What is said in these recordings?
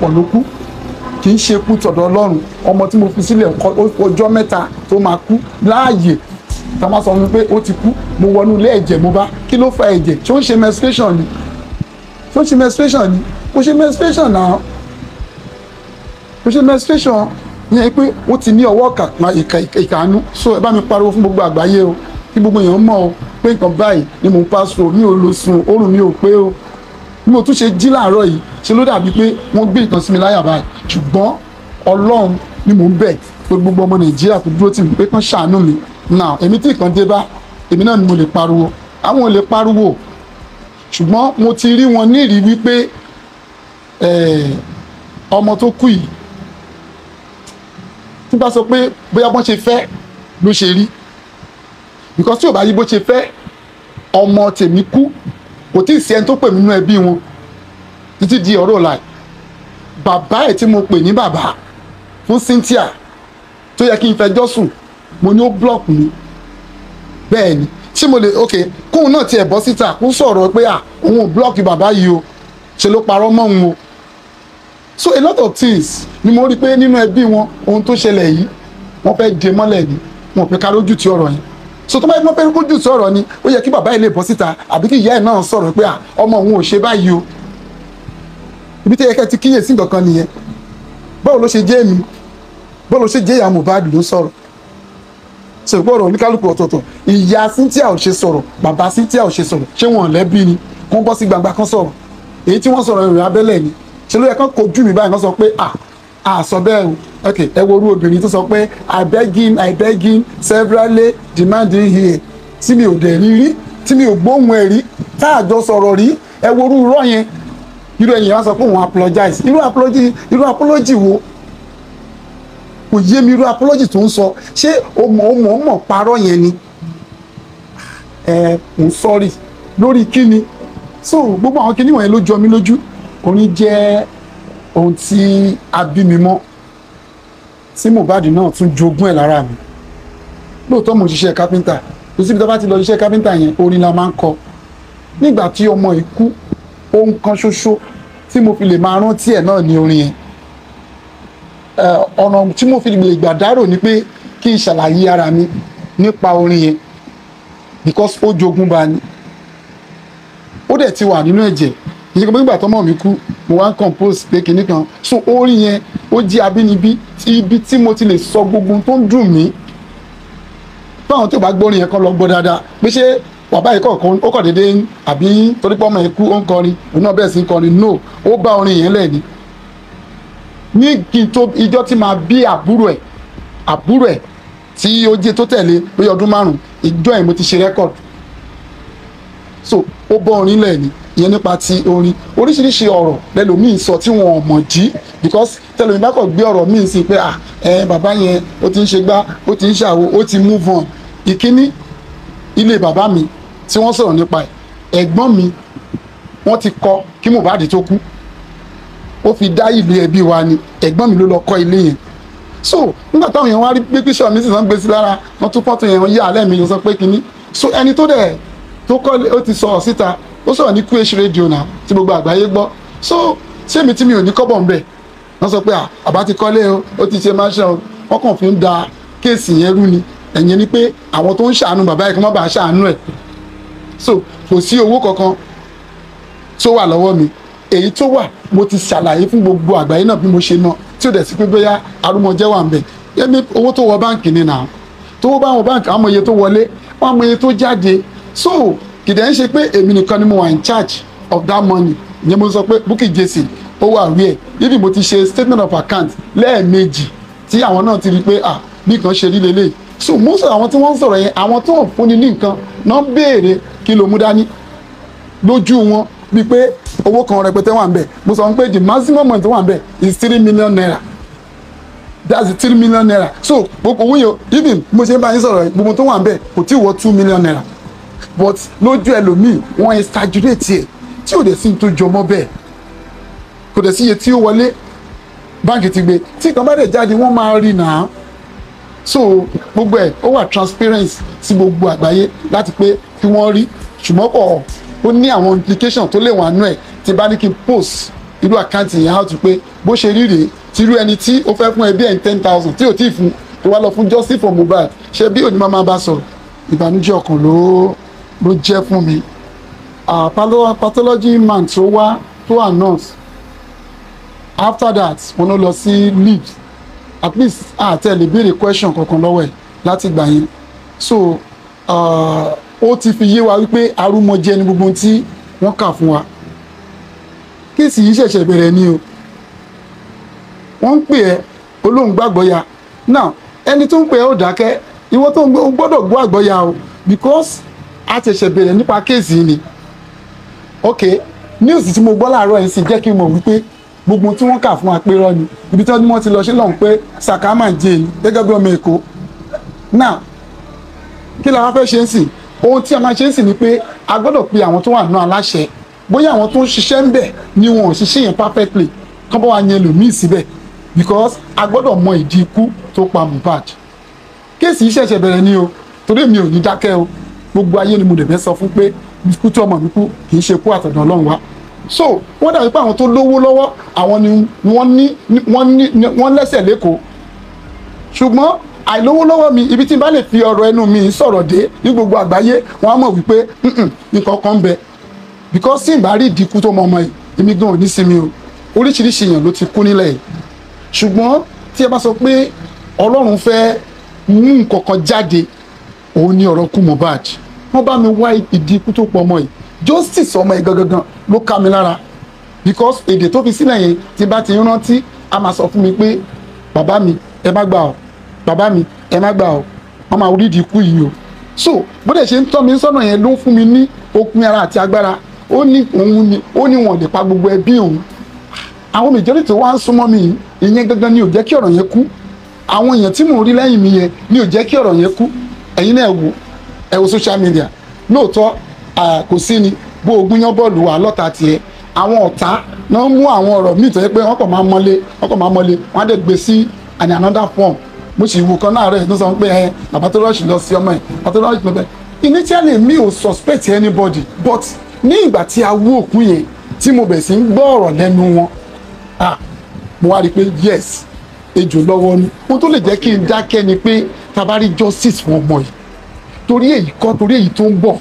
ọ̀pọ̀lọpọ̀ ló kú kì í ṣe kú tọ̀dọ̀ Ọlọ́run. Ọmọ tí mo fi sílẹ̀ ọjọ́ mẹ́ta tó máa kú láàyè tá a máa sọ fún mi pé ó ti kú, mo wọnú ilé ẹ̀jẹ̀ mo bá, kí ló fa ẹ̀jẹ̀? Ṣé ó ń ṣe menstruation ni? Ṣé ó ń ṣe menstruation ni? Kò ṣe menstruation náà, kò ṣe menstruation yẹn pé ó ti ní ọwọ́ ìkànnú. So ẹ bá mi pariwo fún gbogbo àgbáyé o, kí gbogbo èèyàn mọ̀ o pé nǹkan báyìí ni mò ń pass through, mi ò lò sùn, oorun mi ò pé o. Bí mo tún ṣe jí láàárọ̀ yìí ṣe ló dàbí pé wọ́n gbé nǹkan sí mi láyà báyìí, ṣùgbọ́n Ọlọ́run ni mò ń bẹ̀ pé gbogbo ọmọ Nàìjíríà tó dúró tì mí pé kán ṣàánú mi. Now èmi tí nǹkan dé bá, èmi náà ni mo lè pariwo, àwọn ò lè pariwo, ṣùgbọ́n mo ti rí wọn nírìí wípé ọmọ tó kú yìí tí bá sọ pé bóyá bọ́n ṣe fẹ́ ló ṣe rí, because tí ò bá yí bó ṣe fẹ́, ọmọ tèmi kú kò tí ì sí ẹni tó pè mí nínú ẹbí wọn títí di ọ̀rọ̀ ọ̀la. Bàbá ẹ̀ tí mo pè ní bàbá fún Cynthia tó yẹ kí n fẹjọ́ sùn, mo ní ó block mi. Bẹ́ẹ̀ ni tí mo lè kóun náà tiẹ̀ bọ́ síta kó sọ̀rọ̀ pé òun ò block bàbá yìí o, ṣe ló parọ́ mọ́ òun o. So a lot of things ni mo rí pé nínú ẹbí wọn ohun tó ṣẹlẹ̀ yìí wọ́n fẹ́ dè mọ́lẹ̀ ni, wọn ò fẹ́ ká lójú ti ọ̀rọ̀ yẹn. So tó bá yẹ kí wọ́n fẹ́ lójú ti ọ̀rọ̀ ni, ó yẹ kí bàbá yìí lè bọ́ síta àbí kí ìyá ẹ̀ náà sọ̀rọ̀ pé ọmọ òun ò ṣe báyìí o. Ibi tí ẹ kẹ́ ti kíyèsí nǹkan kan nìyẹn. Báwo ló ṣe jẹ́ mi, báwo ló ṣe jẹ́ ìyá Mohbad ló sọ̀rọ̀. So ìgbọ́rọ̀ oníkálukú ọ̀tọ̀ọ̀tọ̀, ìyá Cynthia ò ṣe sọ̀rọ̀, bàbá Cynthia ò ṣe sọ̀rọ̀, ṣé wọn lẹ́bí ni kán bọ́ sí gbangba kan sọ̀rọ̀? Èyí tí wọ́n sọ̀rọ̀ ìrìn abẹ́lẹ̀ ni, ṣe ló yẹ kán kojú mi báyìí kán sọ pé sọ bẹ́ẹ̀ o. Ẹ wo orú obìnrin tó sọ pé I beg him severally demanding here, tí mi ò dẹ̀ rí, tí mi ò gbóhùn ẹ̀ rí, tá àjọ sọ̀rọ̀ rí. Ẹ wo orú irọ́ yẹn, irú ẹ̀yìn wá sọ pé òun apologize. Irú apology wo? Kò yé mi irú apology tó ń sọ. Ṣé o mọ̀ parọ́ yẹn ni? I'm sorry lórí kíni? So gbogbo àwọn kíní wọ̀nyẹn ló jọ mí lójú. Orin jẹ́ ohun tí a bí mi mọ́, tí Mohbad náà tún jogún ẹ̀ lára mi. Lóòótọ́ mo ṣiṣẹ́ kápẹ́ńtà, kò síbi tó bá ti lọ ṣiṣẹ́ kápẹ́ńtà yẹn orin la máa ń kọ. Nígbà tí ọmọ yìí kú, ohun kan ṣoṣo tí mo fi lè máa rántí ẹ̀ náà ni orin yẹn. Ọ̀nà tí mo fi lè gbà dárò ni pé kí n ṣàlàyé ara mi nípa orin yẹn, because ó jogún bá ní, ó dẹ̀ ti wà nínú ẹ̀jẹ̀. Ìyẹn nígbà tọ́mọ mi kú, mo wá ń compose pé kinní kan. So orin yẹn ó jẹ́ abínibí, ibi tí mo ti lè sọ gbogbo tó ń dùn mí. Fáwọn tí ò bá gbọ́ orin yẹn kọ́ lọ gbọ́ dáadáa, pé ṣé bàbá yìí kọ̀ọ̀kan ó kọ̀ déédéé àbí torí pé ọmọ yẹn kú ó ń kọrin, òun náà bẹ̀rẹ̀ sí ń kọrin. No, ó bá orin yẹn lẹ̀ ni. Ní kí n tó ìjọ tí máa bí àbúrò ẹ̀ tí ó jẹ́ tó tẹ̀lé lórí ọdún 5, ìjọ yẹn mo ti ṣe rẹ́kọ̀dù. So ó bọ́ orin lẹ̀ ni, ìyẹn nípa ti orin. Oríṣiríṣi ọ̀rọ̀ lẹ́lòmíì sọ tí wọn ò mọ̀ jí, because tẹlomi bá kọ̀ gbé ọ̀rọ̀ míì sí pé bàbá yẹn ó ti ń ṣe gbá, ó ti ń ṣàwo, ó ti move on. Ìkíní, ilé bàbá mi tí wọ́n sọ̀rọ̀ nípa ẹ̀gbọ́n mi wọ́n ti kọ́ kí Mohbad tó kú, ó fi dá ìlú ẹbí wa ni, ẹ̀gbọ́n mi ló lọ kọ́ ilé yẹn. So nígbà táwọn èèyàn wá rí pé píṣọ̀ mi sì sàn gbé sí lára, wọ́n tún fọ́tò yẹn wọ́n yá alẹ́ mi sọ pé kínní. So ẹni tó kọ́ ó ti sọ̀rọ̀ síta, ó sọ̀rọ̀ ní QH radio náà tí gbogbo àgbáyé gbọ́. So ṣé mi tí mi ò ní kọ́bọ̀ ń bẹ̀, wọ́n sọ pé àbá ti kọ́lé o, ó ti ṣe máṣẹ́ o, wọ́n kàn fi ń da kéèsì yẹn rú ni. Ẹ̀yìn ni pé àwọn tó ń ṣàánú bàbá yìí kí wọ́n bá ṣàánú ẹ̀. So kò sí owó kankan tó wà lọ́wọ́ mi, èyí tó wà mo ti ṣàlàyé fún gbogbo àgbáyé náà bí mo ṣe ná, tí ó dẹ̀ sí pé bóyá arúmọjẹ́ wà ń bẹ̀. Yẹ́mi owó tó wọ báǹkì ni nà, tó bá wọn báǹkì àwọn iye tó wọlé, wọ́n mọ iye tó jáde. So kìdẹ̀ ń ṣe pé èmi nìkan ni mo wà in charge of that money. Ìyẹn mo sọ pé Bukky Jesse ó wà rí ẹ̀, ibi mo ti ṣe statement of account lẹ́ẹ̀mejì tí àwọn náà ti rí pé bí nǹkan ṣe rí lélẹ̀. So most àwọn tí wọ́n ń sọ̀rọ̀ yẹn, àwọn tó ń fúnni ní nǹkan náà béèrè kí ló mú dání lójú wọn, bíi pé owó kan rẹpẹtẹ wà ń bẹ̀. Mo sọ pé the maximum amount tó wà ń bẹ̀ is 3 million naira. That's the 3 million naira. So gbogbo owó yẹn, even mo ṣe ń bá yín sọ̀rọ̀ gbogbo tó wà ń bẹ̀ kò tí ì wọ 2 million naira. But lójú ẹlòmíì wọ́n exaggerate ẹ̀ tí ò dẹ̀ sí tó jọmọ́ bẹ́ẹ̀, kò dẹ̀ sí iye tí ó wọlé báńkì ti gbé, tí nǹkan bá dẹ̀ jáde wọ́n máa rí náà. So gbogbo ẹ̀ ó wà transparency sí gbogbo àgbáyé láti pé kí wọ́n rí, ṣùgbọ́n ó ní àwọn implication tó lè wà nú ẹ̀ tí bá ní kí n post irú àkáǹtì yẹn á tún pé bó ṣe rí rèé tí irú ẹni tí ó fẹ́ fún ẹbí ẹ̀ 10,000 tí ò tí ì fún tó wá lọ fún justice for Mohbad ṣe bí òní máa bá sọ̀rọ̀ ìbànújẹ́ ọkàn ló jẹ́ fún mi. Pathology man tó wá tó announce after that wọn ló lọ sí leave at least àtẹ̀lé béèrè question kankan lọ́wọ́ ẹ̀ láti gbà yẹn so ó ti fi yé wa wípé arúmọjẹ ni gbogbo tí wọ́n kà fún wa kéèsì yìí ṣẹ̀ṣẹ̀ bẹ̀rẹ̀ ni o wọ́n ń pè ẹ́ olóhùn gbàgbọ́ ya now ẹni tó ń pè ẹ́ ó dákẹ́ ìwọ tó ń gbọ́dọ̀ gbọ́ àgbọ́ ya o because a ṣẹ̀ṣẹ̀ bẹ̀rẹ̀ nípa kéèsì yìí ni ok news tí mo gbọ́ láàárọ̀ yìí sì jẹ́ kí n mọ̀ wípé gbogbo tí wọ́n kà fún wa pé rọ́ ni ibi tí wọ́n ti lọ ṣe lọ́hùn pé Sakama jane gẹ́gẹ́ bí ọmọ Èkó now kí la wá fẹ́ ṣe ń sìn ohun tí a máa ṣe ń sìn ni pé a gbọ́dọ̀ pe àwọn tó wà nínú aláṣẹ bóyá àwọn tó ń ṣiṣẹ́ ń bẹ̀ ni wọn ò ṣiṣẹ́ yẹn perfectly kán bá wa yẹn lòmíì síbẹ̀ because a gbọ́dọ̀ mọ ìdí ikú tó pa Mohbad kéèsì yìí ṣẹ̀ṣẹ̀ bẹ̀rẹ̀ ni o torí mi ò ní dákẹ́ o gbogbo ayé ni mo dẹ̀ fẹ́ sọ fún pé ikú tí ọmọ mi kú kì í ṣe kú àtọ̀dọ̀ Ọlọ́run wa so wọ́n dàbí pé àwọn tó lówó lọ́wọ́ àwọn ni wọ́n lẹ́sẹ̀ lẹ́kọ̀ọ́ ṣùgbọ́n àìlówó lọ́wọ́ mi ibi tí n bá lè fi ọ̀rọ̀ ẹnu mi sọ̀rọ̀ dé ní gbogbo àgbáyé wọ́n á mọ̀ wípé nǹkan kan ń bẹ because tí n bá rí ìdínkù tó mọ ọmọ yìí èmi gan ò ní sinmi o oríṣiríṣi èèyàn ló ti kú nílẹ̀ yìí ṣùgbọ́n tí ẹ bá sọ pé Ọlọ́run fẹ́ mú nǹkan kan jáde òun ni ọ̀rọ̀ kú Mohbad wọ́n bá mi wá ìdínkù tó pọ̀ ọmọ yìí justice ọmọ yìí gangan ló ká mi lára because èdè tó fi sílẹ̀ yẹn tí bá ti rántí a máa sọ fún mi pé bàbá mi ẹ má gbà ọ́ bàbá mi ẹ má gbà ọ́ wọ́n máa rí ìdínkù yìí o so bó dẹ̀ ṣe ń tọ́ mi sọ́nà yẹn ló ń fún mi ní okun ara àti agbára ó ní òun ni ó ní wọn lè pa gbogbo ẹbí òun àwọn majority tó wá ń súnmọ́ mi ìyẹn gangan ni ò jẹ́ kí ọ̀rọ̀ yẹn kú àwọn èèyàn tí mò ń rí lẹ́yìn mi yẹn ni ò jẹ́ kí ọ̀rọ̀ yẹn kú ẹ̀yin náà ẹ wo social media lóòótọ́ kò sí ni bó o gúnyán bọ́ọ̀lù wà lọ́ta tiẹ̀ àwọn ọ̀tá náà mú àwọn ọ̀rọ̀ míì tó yẹ pé wọ́n kàn máa mọ́lé wọ́n á dẹ̀ gbé sí an another form mo sì wù kan náà rẹ̀ tó sọ pé bàbá tó rọ́ọ̀ṣì lọ sí ọmọ ẹ̀ bàbá tó rọ́ọ̀ṣì lọ bẹ́ẹ̀ initially mi ò suspect anybody but ní ìgbà tí a wú òkú yẹn tí mo bẹ̀ sí ń gbọ́ ọ̀rọ̀ lẹ́nu wọn mo wá rí i pé yes ejò lọ́wọ́ ni ohun tó lè jẹ́ kí n dákẹ́ ni pé tá bá rí justice fún ọmọ yìí torí èyí kọ́ torí èyí tó ń bọ̀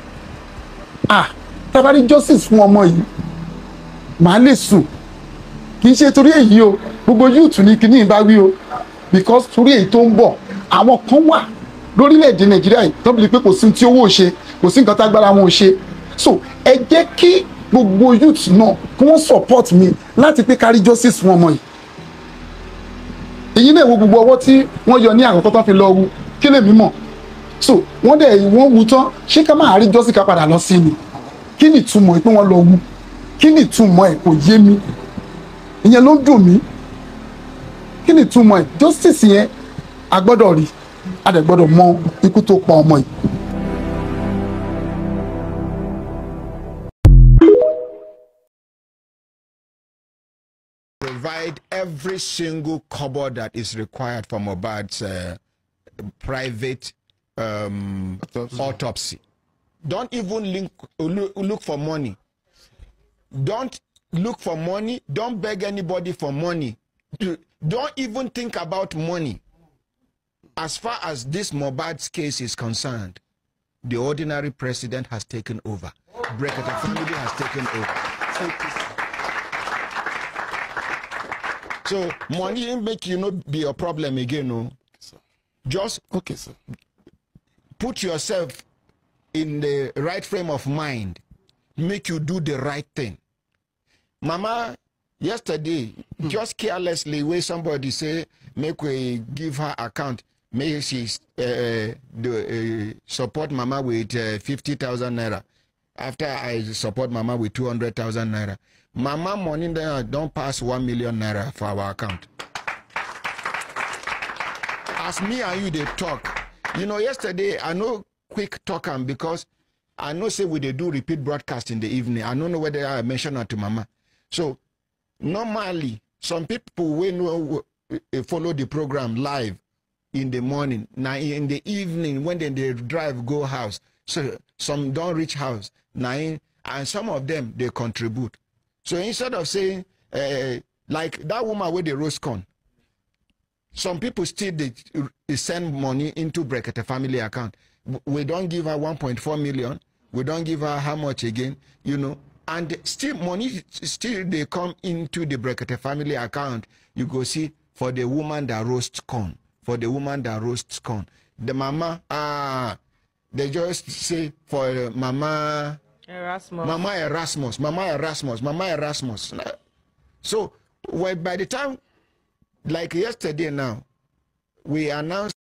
tá bá rí justice fún ọmọ yìí màá lè sùn kì í ṣe torí èyí o gbogbo youth ní kíní ìbá wí o because torí èyí tó ń bọ̀ àwọn kan wà lórílẹ̀‐èdè Nàìjíríà yìí tó bí pé kò sí tí owó ò ṣe kò sí nǹkan tágbára wọn ò ṣe so ẹ jẹ́ kí gbogbo youth náà kí wọ́n support mi láti pé kárí justice fún ọmọ yìí èyí náà wo gbogbo ọwọ́ tí wọ́n yọ ní àkọ́kọ́ tó fi lọ wu kí lèmi mọ̀ so wọ́n wu tán ṣé ká máa rí justice ká padà lọ sí ni kí ni ìtumọ̀ pé wọ́n lọ wu kí ni ìtumọ̀ ẹ̀ kò yé mi ìyẹn ló ń dùn mí kí ni ìtumọ̀ ẹ̀ justice yẹn a gbọ́dọ̀ rí a dẹ̀ gbọ́dọ̀ mọ ikú tó pa ọmọ yìí. Provide every single kobo that is required for Mohbad's private autopsy. Don't even look for money. Don't look for money. Don't beg anybody for money. Don't even think about money. As far as this Mohbad's case is concerned, the ordinary president has taken over. Brekete family has taken over. So money make you not be a problem again, no. Just okay, sir. Put yourself in the right frame of mind. Make you do the right thing. Mama, yesterday, just carelessly, where somebody say, make we give her account, make she support Mama with 50,000 naira. After I support Mama with 200,000 naira. Mama money there don't pass 1 million naira for our account. As me and you, they talk. You know, yesterday, I know quick talking because I know say we they do repeat broadcast in the evening. I don't know whether I mentioned that to Mama. So, normally, some people will follow the program live in the morning. Now, in the evening, when they drive, go house. So, some don't reach house. Now, and some of them, they contribute. So instead of saying, like that woman with the roast corn, some people still they send money into Brekete family account. We don't give her 1.4 million. We don't give her how much again, you know. And still money still they come into the Brekete family account. You go see for the woman that roasts corn. For the woman that roasts corn. The mama, they just say for Mama Erasmus. Mama Erasmus, Mama Erasmus, Mama Erasmus. So by the time, like yesterday now, we announced